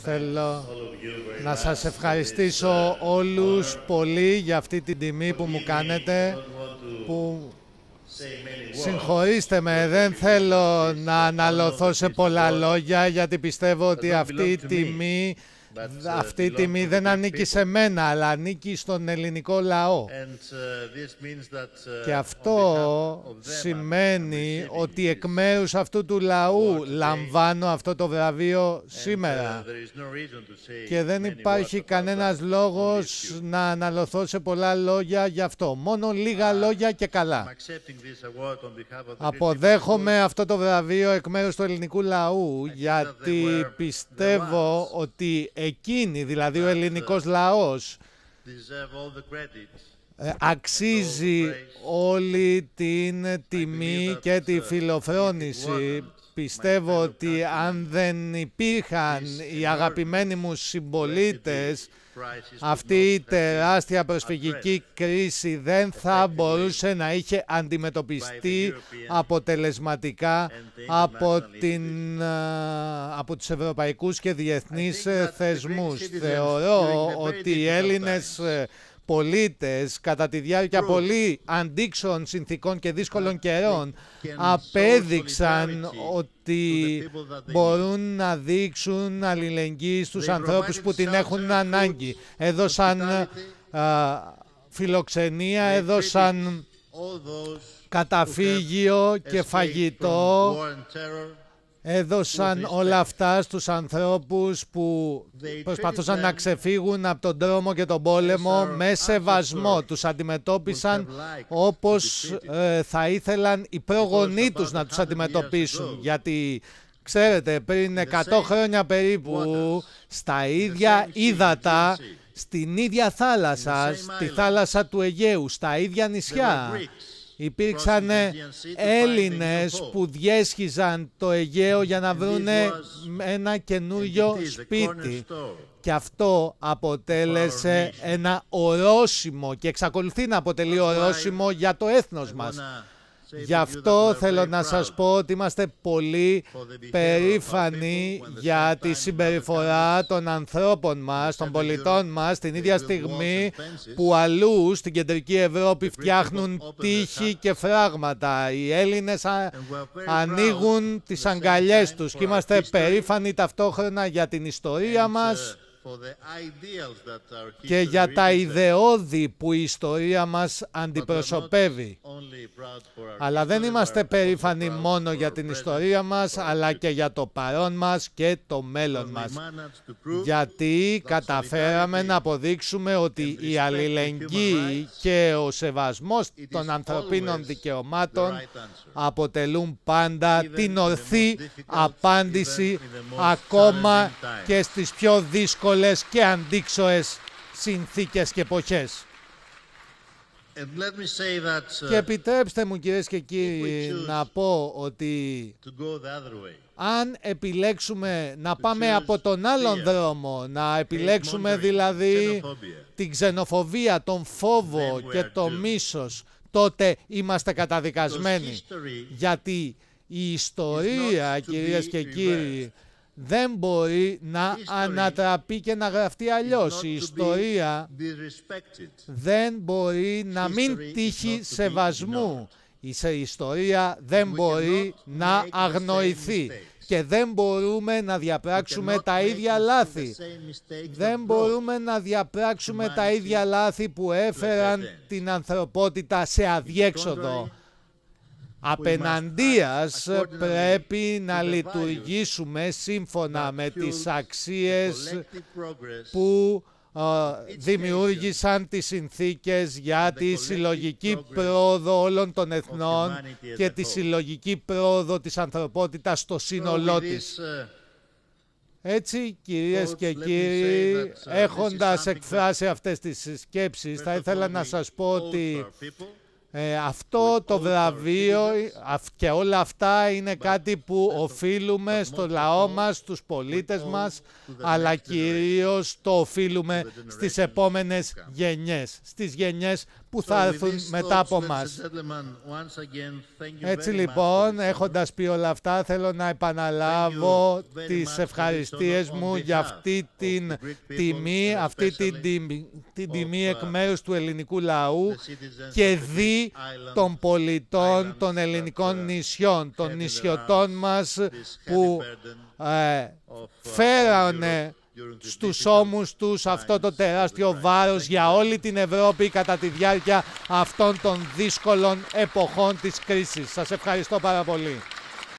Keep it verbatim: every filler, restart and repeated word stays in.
Θέλω να σας ευχαριστήσω όλους πολύ για αυτή την τιμή που μου κάνετε, που συγχωρήστε με, δεν θέλω να αναλωθώ σε πολλά λόγια, γιατί πιστεύω ότι αυτή η τιμή Αυτή η τιμή δεν ανήκει σε μένα, αλλά ανήκει στον ελληνικό λαό. Και αυτό σημαίνει ότι εκ μέρους αυτού του λαού λαμβάνω αυτό το βραβείο σήμερα. Και δεν υπάρχει κανένας λόγος να αναλωθώ σε πολλά λόγια γι' αυτό. Μόνο λίγα λόγια και καλά. Αποδέχομαι αυτό το βραβείο εκ μέρους του ελληνικού λαού, γιατί πιστεύω ότι εκείνοι, δηλαδή ο ελληνικός λαός, αξίζει όλη την τιμή και τη φιλοφρόνηση. Πιστεύω ότι αν δεν υπήρχαν οι αγαπημένοι μου συμπολίτες, αυτή η τεράστια προσφυγική κρίση δεν θα μπορούσε να είχε αντιμετωπιστεί αποτελεσματικά από, την, από τους ευρωπαϊκούς και διεθνείς θεσμούς. Θεωρώ ότι οι Έλληνες πολίτες κατά τη διάρκεια πολύ αντίξεων συνθήκων και δύσκολων καιρών απέδειξαν ότι μπορούν να δείξουν αλληλεγγύη στους ανθρώπους που την έχουν ανάγκη. Έδωσαν α, φιλοξενία, έδωσαν καταφύγιο και φαγητό, έδωσαν όλα αυτά στους ανθρώπους που προσπαθούσαν να ξεφύγουν από τον τρόμο και τον πόλεμο με σεβασμό. Τους αντιμετώπισαν όπως ε, θα ήθελαν οι προγονείς τους να τους αντιμετωπίσουν. Γιατί ξέρετε, πριν εκατό χρόνια περίπου, στα ίδια ύδατα, στην ίδια θάλασσα, στη θάλασσα του Αιγαίου, στα ίδια νησιά, υπήρξαν Έλληνες που διέσχιζαν το Αιγαίο για να βρουν ένα καινούριο σπίτι. Και αυτό αποτέλεσε ένα ορόσημο και εξακολουθεί να αποτελεί ορόσημο για το έθνος μας. Γι' αυτό θέλω να σας πω ότι είμαστε πολύ περήφανοι για τη συμπεριφορά των ανθρώπων μας, των πολιτών μας, την ίδια στιγμή που αλλού στην κεντρική Ευρώπη φτιάχνουν τείχη και φράγματα. Οι Έλληνες ανοίγουν τις αγκαλιές τους και είμαστε περήφανοι ταυτόχρονα για την ιστορία μας και για τα ιδεώδη που η ιστορία μας αντιπροσωπεύει. Αλλά δεν είμαστε περήφανοι μόνο για την ιστορία μας, αλλά και για το παρόν μας και το μέλλον μας. Γιατί καταφέραμε να αποδείξουμε ότι η αλληλεγγύη και ο σεβασμός των ανθρωπίνων δικαιωμάτων αποτελούν πάντα την ορθή απάντηση, ακόμα και στις πιο δύσκολες και αντίξωες συνθήκες και εποχές. That, uh, και επιτρέψτε μου, κυρίες και κύριοι, να πω ότι αν επιλέξουμε να πάμε από τον άλλον δρόμο, να επιλέξουμε δηλαδή την ξενοφοβία, τον φόβο και το μίσος, τότε είμαστε καταδικασμένοι. Γιατί η ιστορία, κυρίες και κύριοι, δεν μπορεί να ανατραπεί και να γραφτεί αλλιώς. Η ιστορία δεν μπορεί να μην τύχει σεβασμού. Η ιστορία δεν μπορεί να αγνοηθεί. Και δεν μπορούμε να διαπράξουμε τα ίδια λάθη. Δεν μπορούμε να διαπράξουμε τα ίδια λάθη που έφεραν την ανθρωπότητα σε αδιέξοδο. Απεναντίας πρέπει να λειτουργήσουμε σύμφωνα με τις αξίες που uh, δημιούργησαν τις συνθήκες για τη συλλογική πρόοδο όλων των εθνών και τη συλλογική πρόοδο της ανθρωπότητας στο σύνολό της. Έτσι, κυρίες και κύριοι, έχοντας εκφράσει αυτές τις σκέψεις, θα ήθελα να σας πω ότι Ε, αυτό το βραβείο και όλα αυτά είναι κάτι που οφείλουμε στο λαό μας, στους πολίτες μας, αλλά κυρίως το οφείλουμε στις επόμενες γενιές, στις γενιές που θα έρθουν μετά από μας. Έτσι λοιπόν, έχοντας πει όλα αυτά, θέλω να επαναλάβω τις ευχαριστίες μου για αυτή την τιμή, αυτή την τιμή, την τιμή εκ μέρους του ελληνικού λαού και δι των πολιτών των ελληνικών νησιών, των νησιωτών μας που ε, φέρανε στους ώμους τους αυτό το τεράστιο βάρος για όλη την Ευρώπη κατά τη διάρκεια αυτών των δύσκολων εποχών της κρίσης. Σας ευχαριστώ πάρα πολύ.